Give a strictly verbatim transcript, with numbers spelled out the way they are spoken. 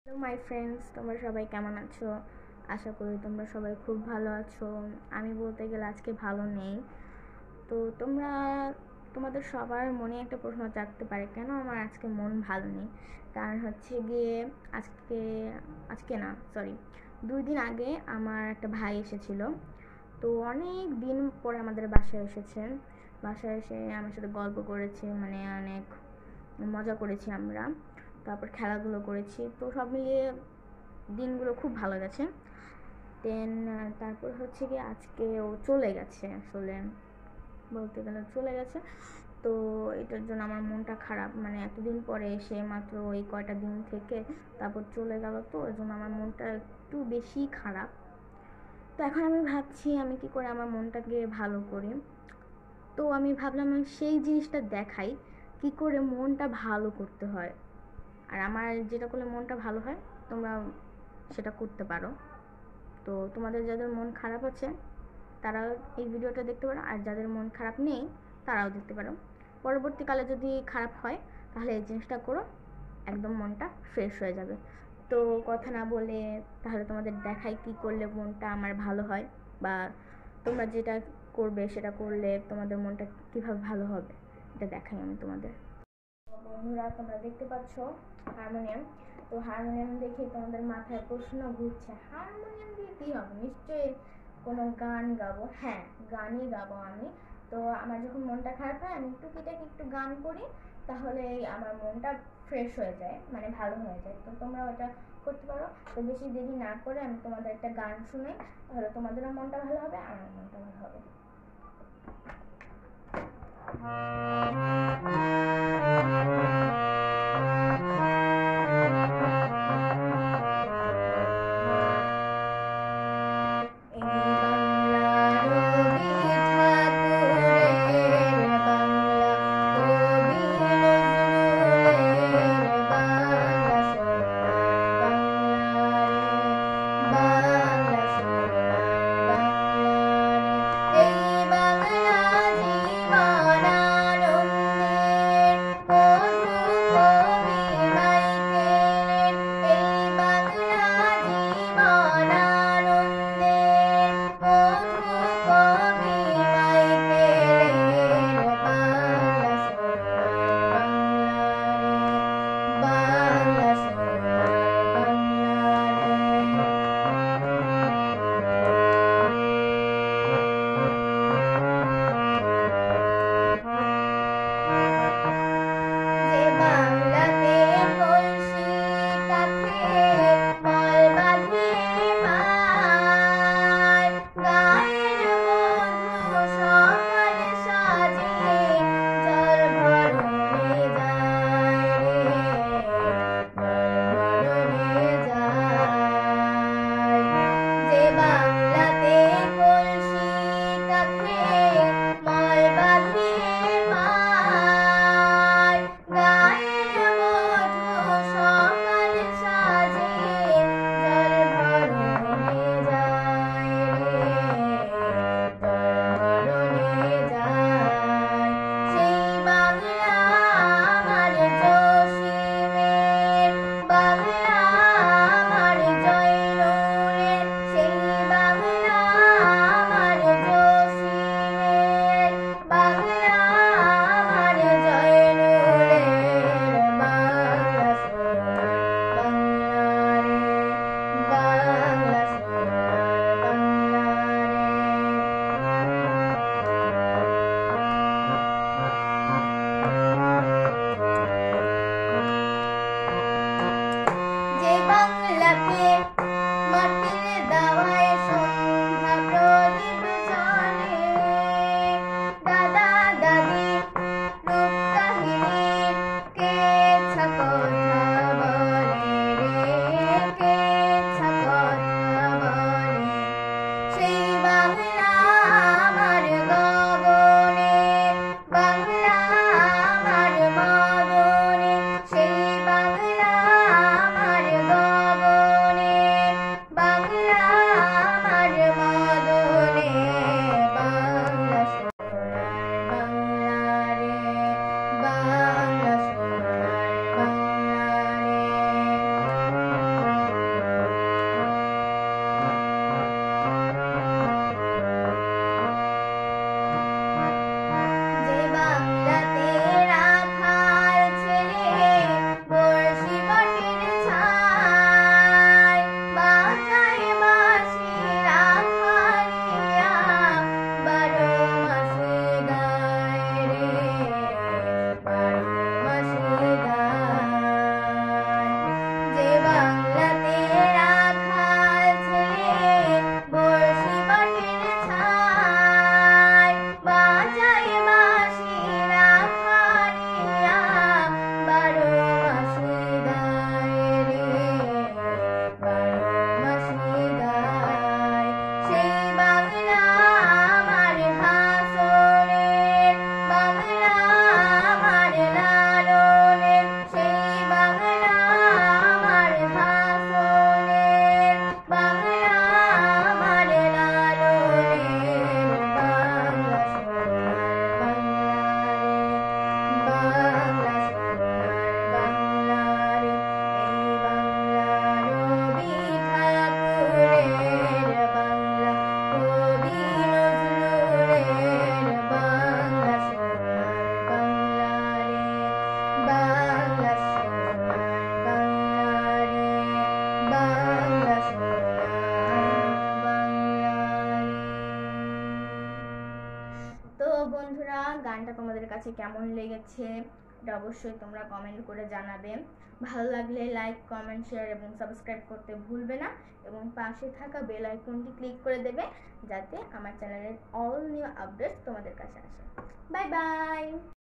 Hello my friends, তোমরা সবাই কেমন আছো? আশা করি তোমরা সবাই খুব ভালো আছো। আমি বলতে গেলে আজকে ভালো নেই। তো তোমরা তোমাদের সবার মনে একটা প্রশ্ন জাগতে পারে, কেন আমার আজকে মন ভালো নেই। কারণ হচ্ছে গিয়ে আজকে আজকে না সরি দুই দিন আগে আমার একটা ভাই এসেছিল। তো অনেক দিন পরে আমাদের বাসায় এসেছে। বাসায় এসে আমার সাথে গল্প করেছে, মানে অনেক মজা করেছি আমরা, তারপর খেলাধুলো করেছি। তো সব মিলিয়ে দিনগুলো খুব ভালো গেছে। দেন তারপর হচ্ছে কি আজকে ও চলে গেছে, আসলে বলতে গেলে চলে গেছে। তো এটার জন্য আমার মনটা খারাপ, মানে এতদিন পরে এসে মাত্র ওই কয়টা দিন থেকে তারপর চলে গেল, তো ওই জন্য আমার মনটা একটু বেশি খারাপ। তো এখন আমি ভাবছি আমি কি করে আমার মনটাকে ভালো করি। তো আমি ভাবলাম আমি সেই জিনিসটা দেখাই কি করে মনটা ভালো করতে হয়। আর আমার যেটা করলে মনটা ভালো হয় তোমরা সেটা করতে পারো। তো তোমাদের যাদের মন খারাপ আছে তারাও এই ভিডিওটা দেখতে পারো, আর যাদের মন খারাপ নেই তারাও দেখতে পারো। পরবর্তীকালে যদি খারাপ হয় তাহলে এই জিনিসটা করো, একদম মনটা ফ্রেশ হয়ে যাবে। তো কথা না বলে তাহলে তোমাদের দেখাই কি করলে মনটা আমার ভালো হয়, বা তোমরা যেটা করবে সেটা করলে তোমাদের মনটা কীভাবে ভালো হবে এটা দেখাই আমি তোমাদের। বন্ধুরা, তোমরা দেখতে পাচ্ছ হারমোনিয়াম। তো হারমোনিয়াম দেখে তোমাদের মাথায় প্রশ্ন ঘুরছে, হারমোনিয়াম দিয়ে কী হবে? নিশ্চয়ই কোনো গান গাবো। হ্যাঁ, গানই গাবো আমি। তো আমার যখন মনটা খারাপ হয় আমি টুকিটাকি একটু গান করি, তাহলে আমার মনটা ফ্রেশ হয়ে যায়, মানে ভালো হয়ে যায়। তো তোমরা ওটা করতে পারো। তো বেশি দেরি না করে আমি তোমাদের একটা গান শুনাই, তাহলে তোমাদেরও মনটা ভালো হবে, আমার মনটা ভালো হবে। Oh কাছে কেমন লেগেছে এটা অবশ্যই তোমরা কমেন্ট করে জানাবে। ভালো লাগলে লাইক, কমেন্ট, শেয়ার এবং সাবস্ক্রাইব করতে ভুলবে না এবং পাশে থাকা বেল আইকনটি ক্লিক করে দেবে যাতে আমার চ্যানেলের অল নিউ আপডেটস তোমাদের কাছে আসে। Bye by.